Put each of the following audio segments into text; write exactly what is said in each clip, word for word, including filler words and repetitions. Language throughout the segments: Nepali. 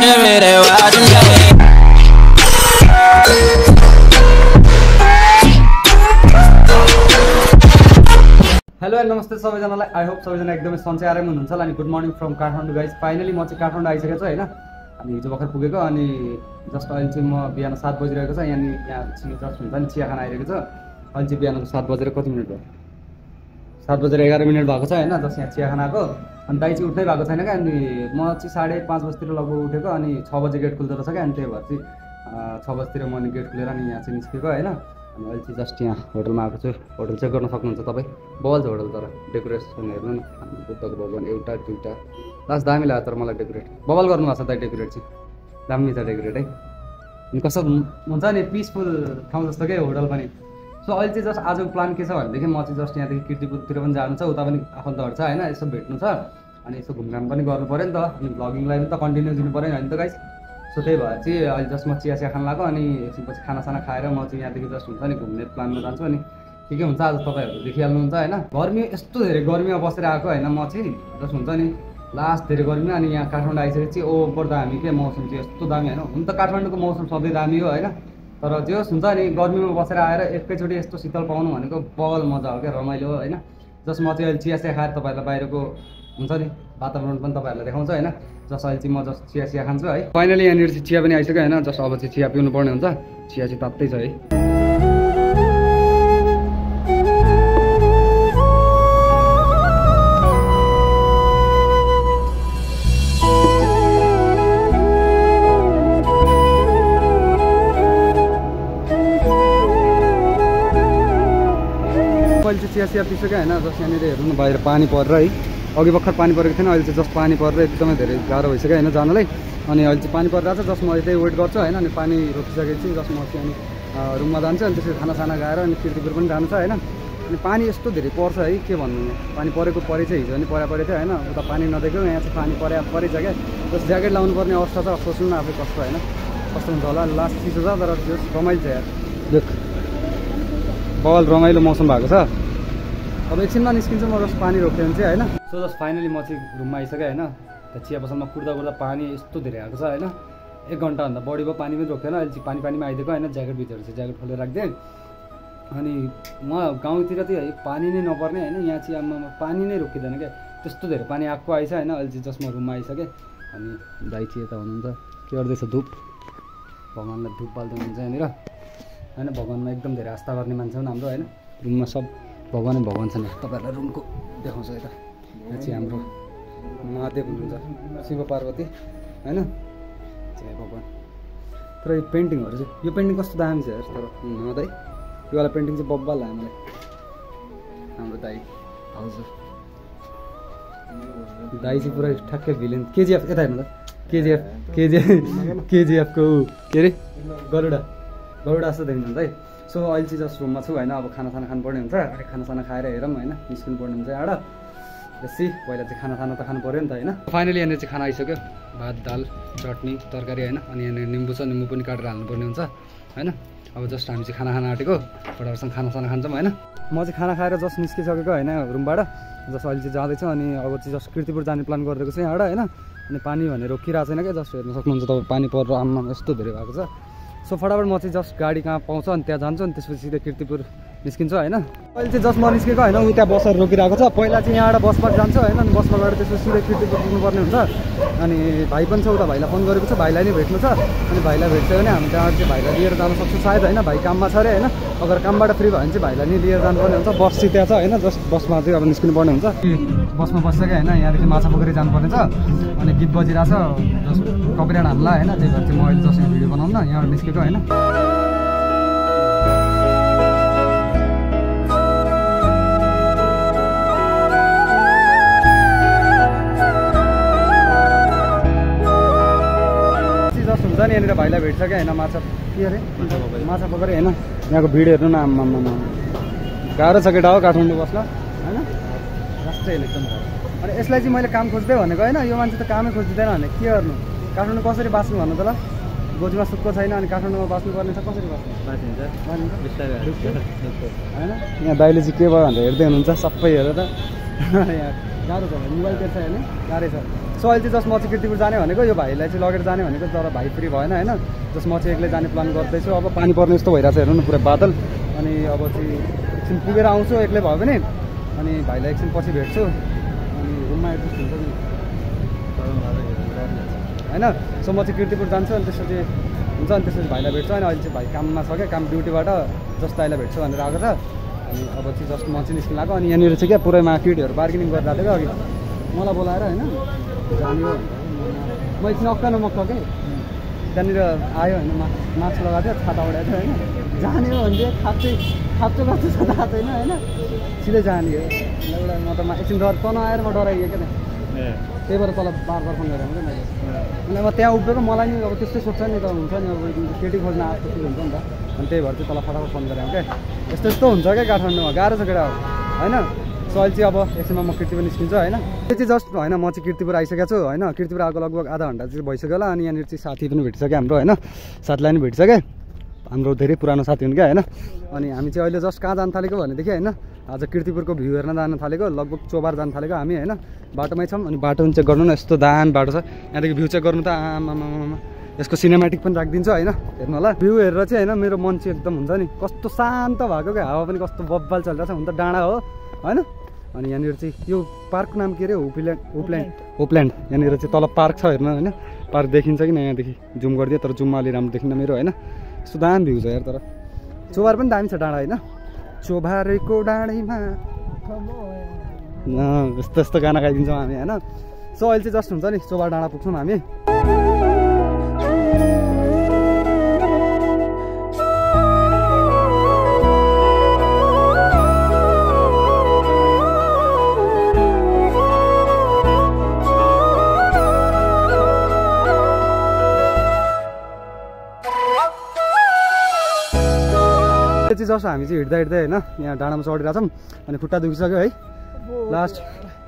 मेरे वाद में। हेलो एन्ड नमस्ते सबैजनालाई। आई होप सबैजना एकदमै सन्चै आराम हुनुहुन्छ होला। अनि good morning from Kathmandu guys. Finally म चाहिँ काठमाडौँ आइसकेको छु होइन। अनि हिजो भर्खर पुगेको अनि जस्ट अहिले चाहिँ म बिहान सात बजिरहेको छ। यहाँ यहाँ जस्ट हुन्छ नि चिया खाना आइरहेको छ। अहिले चाहिँ बिहानको सात बजेर कति मिनट भयो, सात बजेर एघार मिनट भएको छ होइन। जस्ट यहाँ चिया खाना आएको अनि दाइ चाहिँ उठ्नै भएको छैन क्या। अनि म चाहिँ साढे पाँच बजीतिर लगभग उठेको अनि छ बजी गेट खुल्दो रहेछ क्या। अनि त्यही भएर चाहिँ छ बजीतिर म अनि गेट खुलेर अनि यहाँ चाहिँ निस्केको होइन। अनि अहिले चाहिँ जस्ट यहाँ होटलमा आएको छु। होटल चेक गर्न सक्नुहुन्छ तपाईँ। बवाल छ होटल, तर डेकोरेसन हेर्नु न। बुद्धको भगवान् एउटा दुइटा लास्ट दामी लाग्यो, तर मलाई डेकोरेट बवाल गर्नुभएको छ दाइ। डेकोरेट चाहिँ दामी छ डेकोरेट है। अनि कस्तो हुन्छ नि पिसफुल ठाउँ जस्तो क्या होटल पनि। सो अहिले चाहिँ जस्ट आजको प्लान के छ भनेदेखि म चाहिँ जस्ट यहाँदेखि किर्तिपुरतिर पनि जानु छ, उता पनि आफन्तहरू छ होइन। यसो भेट्नु छ अनि यसो घुमघाम पनि गर्नु पऱ्यो नि त। अनि भ्लगिङलाई पनि त कन्टिन्यू दिनु पऱ्यो नि त गाइस। सो त्यही भएर चाहिँ अहिले जस्ट म चिया चिया खान लाग्यो। अनि एकछिनपछि खानासाना खाएर म चाहिँ यहाँदेखि जस्ट हुन्छ नि घुम्ने प्लानमा जान्छु। अनि के के हुन्छ आज तपाईँहरू देखिहाल्नुहुन्छ होइन। गर्मी यस्तो धेरै गर्मीमा बसेर आएको होइन म चाहिँ जस्ट हुन्छ नि लास्ट धेरै गर्मी। अनि यहाँ काठमाडौँ आइसकेपछि ओभर दामी के मौसम चाहिँ यस्तो दामी होइन। हुन त काठमाडौँको मौसम सधैँ दामी हो होइन, तर जे होस् हुन्छ नि गर्मीमा बसेर आएर एकैचोटि यस्तो शीतल पाउनु भनेको बगल मजा हो क्या, रमाइलो हो होइन। जस्ट म चाहिँ अहिले चिया चिया खाएर तपाईँहरूलाई बाहिरको हुन्छ नि वातावरण पनि तपाईँहरूलाई देखाउँछ होइन। जस्ट अहिले चाहिँ म जस्ट चिया चिया खान्छु है। फाइनली यहाँनिर चाहिँ चिया पनि आइसक्यो होइन। जस्ट अब चाहिँ चिया पिउनु पर्ने हुन्छ। चिया चाहिँ तात्तै छ है। अहिले चाहिँ चिया चिया पिसक्यो होइन। जस्ट यहाँनिर हेर्नु न बाहिर पानी परेर है। अघि भर्खर पानी परेको थिएन, अहिले चाहिँ जस्ट पानी परेर एकदमै धेरै गाह्रो भइसक्यो होइन जानलाई। अनि अहिले चाहिँ पानी परिरहेको छ। जस्ट म यतै वेट गर्छु होइन। अनि पानी रोकिसकेपछि जस्ट म चाहिँ अनि रुममा जान्छु। अनि त्यसरी खानासाना खाएर अनि किर्तिपुर पनि जानु छ होइन। अनि पानी यस्तो धेरै पर्छ है के भन्नु, पानी परेको परे चाहिँ हिजो पनि परे परेको थियो होइन। उता पानी नदेख्यो, यहाँ चाहिँ पानी परे परेछ क्या। जस्ट ज्याकेट लाउनु पर्ने अवस्था छ। सोच्नु न आफै कस्तो होइन, कस्तो हुन्छ होला। लास्ट चिसो छ तर त्यो रमाइलो छ यार। देख बल रमाइलो मौसम भएको छ। अब एकछिनमा निस्किन्छु म जस्ट पानी रोक्यो भने चाहिँ होइन। सो जस्ट फाइनली म चाहिँ रुममा आइसकेँ होइन। त्यो चिया पसलमा कुर्दा कुर्दा पानी यस्तो धेरै आएको छ होइन। एक घन्टाभन्दा बढी भयो पानी पनि रोकेन। अहिले चाहिँ पानी पानीमा आइदिएको होइन। ज्याकेट भित्र चाहिँ ज्याकेट खोलेर राखिदिएँ। अनि म गाउँतिर चाहिँ है पानी नै नपर्ने होइन, यहाँ चाहिँ आमा पानी नै रोकिँदैन क्या। त्यस्तो धेरै पानी आएको आइछ होइन। अहिले चाहिँ जस्ट म रुममा आइसकेँ। अनि दाइ चाहिँ यता हुनुहुन्छ, के गर्दैछ धुप, भगवान्लाई धुप बाल्दै हुनुहुन्छ यहाँनिर होइन। भगवान्मा एकदम धेरै आस्था गर्ने मान्छे हो हाम्रो होइन। रुममा सब भगवान् भगवान् छन्। तपाईँहरूलाई रुमको देखाउँछ यता। यहाँ चाहिँ हाम्रो महादेव हुनुहुन्छ, शिव पार्वती होइन। जय भगवान्। तर यो पेन्टिङहरू चाहिँ यो पेन्टिङ कस्तो दामी छ यार। तर दाइ यो वाला पेन्टिङ चाहिँ बब्बल लाग्यो मलाई। हाम्रो दाइ हजुर दाइ चाहिँ पुरा ठ्याक्कै भिलेन। केजिएफ यता हेर्नु त, केजिएफ केजिएफ केजिएफको के अरे गरुडा गरुडा जस्तो देख्नुहुन्छ है। सो अहिले चाहिँ जस्ट रुममा छु होइन। अब खानासाना खानुपर्ने हुन्छ। अनि खानासाना खाएर हेरौँ होइन, निस्किनु पर्ने हुन्छ यहाँबाट। बेसी पहिला चाहिँ खानासाना त खानु पऱ्यो नि त होइन। फाइनली यहाँनिर चाहिँ खाना आइसक्यो, भात दाल चटनी तरकारी होइन। अनि यहाँनिर निम्बु छ, निम्बु पनि काटेर हाल्नुपर्ने हुन्छ होइन। अब जस्ट हामी चाहिँ खाना खान आँटेको, फटाफटसँग खानासाना खान्छौँ होइन। म चाहिँ खाना खाएर जस्ट निस्किसकेको होइन रुमबाट। जस्ट अहिले चाहिँ जाँदैछु। अनि अब चाहिँ जस्ट किर्तिपुर जाने प्लान गरिदिएको छु यहाँबाट होइन। अनि पानी भने रोकिरहेको छैन क्या। जस्ट हेर्नु सक्नुहुन्छ तपाईँ, पानी परेर आम्मा यस्तो धेरै भएको छ। सो फटाफट म चाहिँ जस्ट गाडी कहाँ पाउँछ अनि त्यहाँ जान्छु। अनि त्यसपछि सिधै किर्तिपुर निस्किन्छु होइन। अहिले चाहिँ जस्ट म निस्केको होइन, उ त्यहाँ बसहरू रोकिरहेको छ। पहिला चाहिँ यहाँबाट बसमा जान्छु होइन। अनि बसमा गएर त्यसपछि सिधै किर्तिपुर पुग्नुपर्ने हुन्छ। अनि भाइ पनि छ उता, भाइलाई फोन गरेको छ, भाइलाई नै भेट्नु छ। अनि भाइलाई भेट्छ भने हामी त्यहाँबाट चाहिँ भाइलाई लिएर जानु सक्छौँ सायद होइन। भाइ काममा छ अरे होइन। अगर कामबाट फ्री भयो भने चाहिँ भाइलाई नै लिएर जानुपर्ने हुन्छ। बस चाहिँ त्यहाँ छ होइन। जस्ट बसमा चाहिँ अब निस्किनु पर्ने हुन्छ। बसमा बसिसक्यो होइन। यहाँदेखि माछा पोखरी जानुपर्ने छ। अनि गीत बजिरहेको छ, जस्ट कपिराइट हाल्ला होइन। त्यही भएर चाहिँ म अहिले जस्ट यहाँ भिडियो बनाउँ न, यहाँबाट निस्केको होइन। हुन्छ नि यहाँनिर भाइलाई भेट्छ क्या होइन। माछा के अरे माछा पोखरी होइन। यहाँको भिड हेर्नु न आम्मामा गाह्रो छ केटा हो काठमाडौँ बस्न होइन। राष्ट्रै एकदम गाह्रो। अनि यसलाई चाहिँ मैले काम खोज्दै भनेको होइन। यो मान्छे त कामै खोजिदिँदैन भने के गर्नु। काठमाडौँ कसरी बाँच्नु भन्नु त ल। गोजीमा सुक्को छैन अनि काठमाडौँमा बाँच्नुपर्ने छ, कसरी बाँच्नु होइन। यहाँ दाइले चाहिँ के भयो भनेर हेर्दै हुनुहुन्छ सबै हेरेर यहाँ गाह्रो छ भाइ, मोबाइल टेर्छ हेर्ने गाह्रै छ। सो अहिले चाहिँ जस्ट म चाहिँ कीर्तिपुर जाने भनेको, यो भाइलाई चाहिँ लगेर जाने भनेको, तर भाइ फ्री भएन होइन। जस्ट म चाहिँ एक्लै जाने प्लान गर्दैछु। अब पानी पर्ने जस्तो भइरहेको छ हेर्नु न, पुरै बादल। अनि अब चाहिँ एकछिन पुगेर आउँछु एक्लै भयो भने, अनि भाइलाई एकछिन पछि भेट्छु। अनि रुममा एडजस्ट हुन्छ नि होइन। सो म चाहिँ कीर्तिपुर जान्छु, अनि त्यसपछि हुन्छ, अनि त्यसपछि भाइलाई भेट्छु। अनि अहिले चाहिँ भाइ काममा छ क्या, काम ड्युटीबाट जस्ट भाइलाई भेट्छु भनेर आएको छ। अनि अब चाहिँ जस्ट म चाहिँ निस्किनु लाग्यो। अनि यहाँनिर चाहिँ क्या पुरैमा केटीहरू बार्गेनिङ गरिरहेको थियो क्या अघि, मलाई बोलाएर होइन जाने हो। म एकछिन अक्का नमक्क के त्यहाँनिर आयो होइन, मा मास्क लगाएको थियो, छाता उडाएको थियो होइन। जाने हो भने चाहिँ खाप्चै खाप्चो खाप्चो छ थाहा छैन होइन, सिधै जाने हो। एउटा म त एकछिन डर तन आएर म डराइयो क्या त्यहाँ, त्यही भएर तल बार बार फोन गरेँ मैले। अनि अब त्यहाँ उभिएको मलाई नि अब त्यस्तै सोध्छ नि त, हुन्छ नि अब केटी खोज्न आएको जस्तो हुन्छ नि त। अनि त्यही भएर चाहिँ तल फटाफट फोन गरेँ क्या। यस्तो यस्तो हुन्छ क्या काठमाडौँमा, गाह्रो छ केटा होइन। सो अहिले चाहिँ अब एकछिनमा म कीर्तिपुर निस्किन्छु होइन। त्यो चाहिँ जस्ट होइन, म चाहिँ कीर्तिपुर आइसकेको छु होइन। कीर्तिपुर आएको लगभग आधा घन्टा चाहिँ भइसक्यो होला। अनि यहाँनिर चाहिँ साथी पनि भेटिसक्यो हाम्रो होइन, साथीलाई पनि भेटिसक्यो, हाम्रो धेरै पुरानो साथी हुन् क्या होइन। अनि हामी चाहिँ अहिले जस्ट कहाँ जान थालेको भनेदेखि होइन, आज कीर्तिपुरको भ्यू हेर्न जान थालेको, लगभग चोबार जान थालेको हामी होइन। बाटोमै छौँ। अनि बाटो चेक गर्नु न, यस्तो दामी बाटो छ यहाँदेखि, भ्यू चेक गर्नु त आमामामा। यसको सिनेमेटिक पनि राखिदिन्छु होइन, हेर्नु होला। भ्यू हेरेर चाहिँ होइन मेरो मन चाहिँ एकदम हुन्छ नि कस्तो शान्त भएको क्या, हावा पनि कस्तो बब्बाल चलिरहेको छ। हुन त डाँडा हो होइन। अनि यहाँनिर चाहिँ यो पार्कको नाम के अरे, होपल्यान्ड होपल्यान्ड होपल्यान्ड यहाँनिर चाहिँ तल पार्क छ हेर्नु होइन। पार्क देखिन्छ कि न यहाँदेखि, जुम गरिदियो तर जुममा अलि राम्रो देखिन्न मेरो होइन। यस्तो दामी भ्यू छ यार। तर चोबार पनि दामी छ डाँडा होइन, चोबारेको डाँडैमा यस्तो यस्तो गाना गाइदिन्छौँ हामी होइन। सो अहिले चाहिँ जस्ट हुन्छ नि चोबार डाँडा पुग्छौँ हामी। चाहिँ जस्ट हामी चाहिँ हिँड्दा हिँड्दै होइन यहाँ डाँडामा चढिरहेको छौँ। अनि खुट्टा दुखिसक्यो है लास्ट।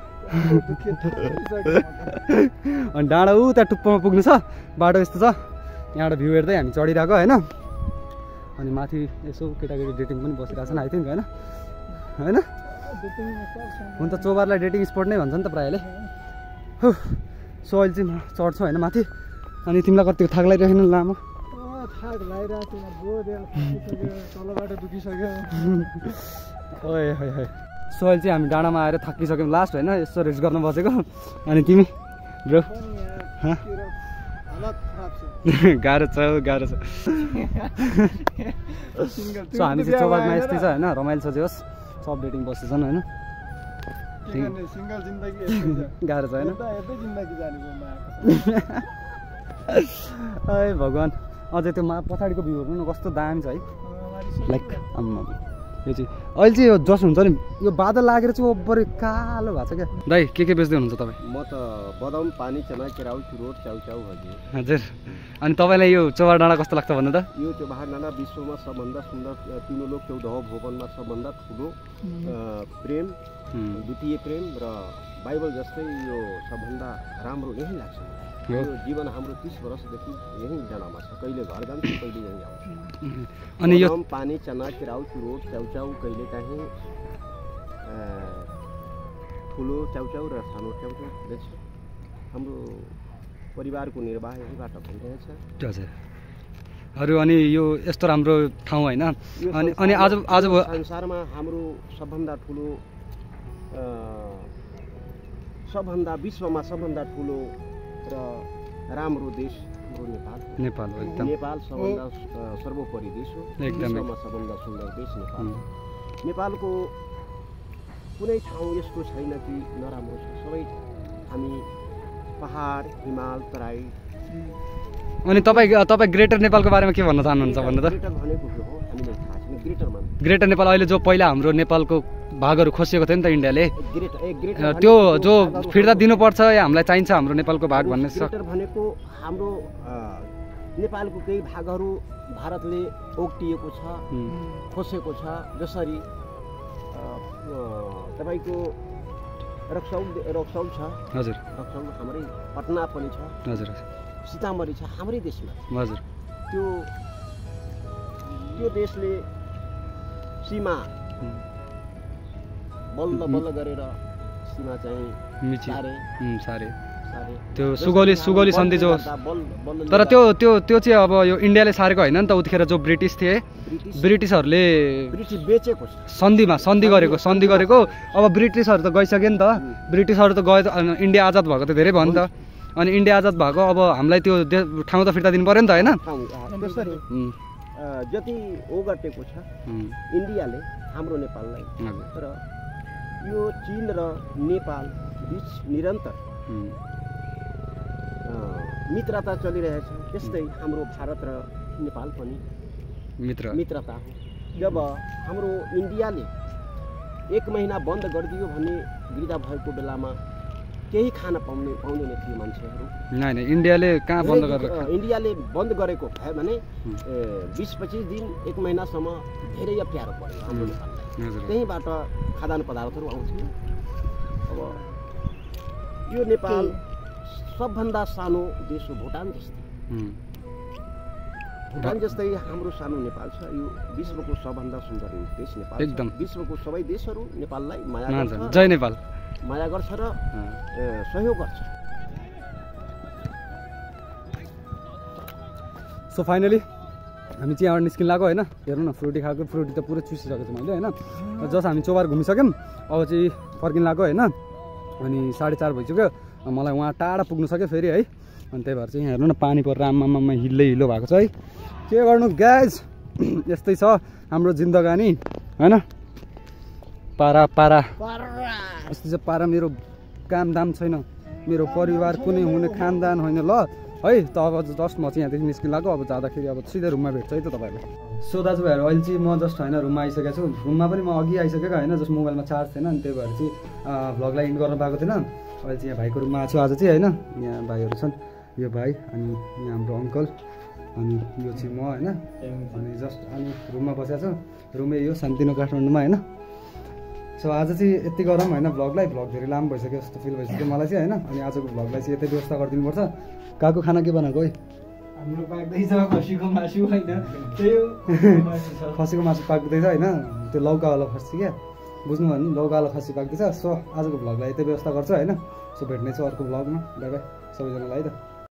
अनि डाँडा ऊ त्यहाँ टुप्पोमा पुग्नु छ, बाटो यस्तो छ। यहाँबाट भ्यू हेर्दै हामी चढिरहेको होइन। अनि माथि यसो केटाकेटी डेटिङ पनि बसिरहेको छन् आई थिङ्क होइन होइन। हुन त चोबारलाई डेटिङ स्पट नै भन्छ नि त प्रायःले। हो सो अहिले चाहिँ म चढ्छु होइन माथि। अनि तिमीलाई कति थाक लागिरहेको लामो थाक लागिरहेको थियो, बोधेल थाकिसक्यो, तलबाट दुखिसक्यो। ओए है है। सो अहिले चाहिँ हामी डाँडामा आएर थाकिसक्यौँ लास्ट होइन, यसो रेस्ट गर्न बसेको। अनि तिमी ब्रो गाह्रो छ गाह्रो छ। सो हामी चाहिँ चौबारमा यस्तै छ होइन, रमाइलो छ जे होस्, सब डेटिङ बस्दैछन् होइन। सिङ्गल जिन्दगी गाह्रो छ होइन। जिन्दगी जाने है भगवान्, अझै त्यो मा पछाडिको भ्यू हेर्नु न कस्तो दामी छ है। लाइक आम्मा यो चाहिँ अहिले चाहिँ यो जस हुन्छ नि, यो बादल लागेर चाहिँ ओभर कालो भएको छ क्या। दाइ के के बेच्दै हुनुहुन्छ तपाईँ? म त बदाम पानी चना केराउ चुरोट च्याउचाउ हजुर। हजुर अनि तपाईँलाई यो चोबार डाँडा कस्तो लाग्छ भन्नु त? यो चोबार डाँडा विश्वमा सबभन्दा सुन्दर तीनों लोक चौधह भुवनमा सबभन्दा ठुलो प्रेम, द्वितीय प्रेम र बाइबल जस्तै यो सबभन्दा राम्रो यही लाग्छ। यो जीवन हाम्रो तीस वर्षदेखि यही डाँडामा छ, कहिले घर जान्छ कहिले यहीँ आउँछ। अनि यो पानी चना केराउ चुरोट च्याउचाउ, कहिले काहीँ ठुलो च्याउचाउ र सानो च्याउचाउ बेच्छ। हाम्रो परिवारको निर्वाह यहीँबाट भइरहेछ। हजुर अरू अनि यो यस्तो राम्रो ठाउँ होइन। अनि अनि आज आज संसारमा हाम्रो सबभन्दा ठुलो सबभन्दा विश्वमा सबभन्दा ठुलो र राम्रो देश हाम्रो नेपाल नेपाल हो एकदम। नेपाल सबभन्दा सर्वोपरि देश हो, विश्वमा सबभन्दा सुन्दर देश नेपाल। नेपालको कुनै ठाउँ यस्तो छैन कि नराम्रो छ, सबै हामी पहाड हिमाल तराई। अनि तपाईँ तपाईँ ग्रेटर नेपालको बारेमा के भन्न चाहनुहुन्छ भन्नु त? ग्रेटर भनेको के हो हामीलाई थाहा छैन। ग्रेटर भन्नु ग्रेटर नेपाल अहिले जो पहिला हाम्रो नेपालको भागहरू खोसिएको थियो नि त इन्डियाले, ग्रेटर ए ग्रेटर त्यो जो फिर्ता दिनुपर्छ या हामीलाई चाहिन्छ हाम्रो नेपालको भाग भन्ने। ग्रेटर भनेको हाम्रो नेपालको केही भागहरू भारतले ओगटिएको छ, खोसेको छ। जसरी तपाईँको रक्सौल रक्सौल छ, हजुर रक्सौल हाम्रै, पटना पनि छ, हजुर सीतामढी छ हाम्रै देशमा। हजुर त्यो त्यो देशले सीमा बल्ल बल्ल गरेर सीमा चाहिँ मिची सारे उम्, सारे सारे त्यो सुगौली सुगौली सन्धि जो तर त्यो त्यो त्यो चाहिँ अब यो इन्डियाले सारेको होइन नि त उतिखेर जो ब्रिटिस थिए ब्रिटिसहरूले ब्रिटिस बेचेको छ सन्धिमा सन्धि गरेको सन्धि गरेको अब ब्रिटिसहरू त गइसक्यो नि त ब्रिटिसहरू त गयो त इन्डिया आजाद भएको त धेरै भयो नि त अनि इन्डिया आजाद भएको अब हामीलाई त्यो ठाउँ त फिर्ता दिनु पऱ्यो नि त होइन त्यसरी जति ओगटेको छ इन्डियाले हाम्रो नेपाललाई र यो चीन र नेपाल बिच निरन्तर मित्रता चलिरहेछ त्यस्तै हाम्रो भारत र नेपाल पनि मित्र मित्रता हो जब हाम्रो इन्डियाले एक महिना बन्द गरिदियो भन्ने वृद्ध भएको बेलामा केही खान पाउने पाउँदैन थिए मान्छेहरू नै नै इन्डियाले कहाँ बन्द गरेर इन्डियाले बन्द गरेको भयो भने बिस पच्चिस दिन एक महिनासम्म धेरै अप्ठ्यारो पर्यो हाम्रो नेपाललाई त्यहीँबाट खाद्यान्न पदार्थहरू आउँथ्यो अब यो नेपाल सबभन्दा सानो देश हो भुटान जस्तै भुटान जस्तै हाम्रो सानो नेपाल छ यो विश्वको सबभन्दा सुन्दर देश नेपाल एकदम विश्वको सबै देशहरू नेपाललाई माया गर्छ जय नेपाल माया गर्छ र सहयोग गर्छ सो फाइनली हामी चाहिँ यहाँबाट निस्किन लाग्यो होइन हेर्नु न फ्रुटी खाएको फ्रुटी त पुरै चुसिसकेको छु मैले होइन जस्ट हामी चौबार घुमिसक्यौँ अब चाहिँ फर्किन लाग्यो होइन अनि साढे चार भइसक्यो मलाई उहाँ टाढा पुग्नु सक्यो फेरि है अनि त्यही भएर चाहिँ यहाँ हेर्नु न पानी परेर आमामा हिल्लै हिलो भएको छ है के गर्नु गाइज यस्तै छ हाम्रो जिन्दगानी होइन पारा पारा यस्तो चाहिँ पारा मेरो काम दाम छैन मेरो परिवार कुनै हुने खानदान होइन ल है त अब जस्ट म चाहिँ यहाँदेखि निस्किन लाग्यो अब जाँदाखेरि अब सिधै रुममा भेट्छ है त तपाईँहरूले सो दाजुभाइहरू अहिले चाहिँ म जस्ट होइन रुममा आइसकेको छु रुममा पनि म अघि आइसकेको होइन जस्ट मोबाइलमा चार्ज थिएन अनि त्यही भएर चाहिँ भ्लगलाई इन्ड गर्न पाएको थिएन अहिले चाहिँ यहाँ भाइको रुममा आएको छु आज चाहिँ होइन यहाँ भाइहरू छन् यो भाइ अनि यहाँ हाम्रो अङ्कल अनि यो चाहिँ म होइन अनि जस्ट अनि रुममा बसेको छु रुमै यो शान्तिनो काठमाडौँमा होइन सो आज चाहिँ यति गरौँ होइन भ्लगलाई भ्लग धेरै लामो भइसक्यो जस्तो फिल भइसक्यो मलाई चाहिँ होइन अनि आजको भ्लगलाई चाहिँ यतै व्यवस्था गरिदिनुपर्छ काको खाना के बनाएको है हाम्रो पाक्दैछ खसीको मासु होइन त्यही हो खसीको मासु पाक्दैछ होइन त्यो लौकावाला खसी क्या बुझ्नुभयो नि लौकावाला खसी पाक्दैछ सो आजको भ्लगलाई यतै व्यवस्था गर्छ होइन सो भेट्ने छु अर्को भ्लगमा बाई बाई सबैजनालाई है त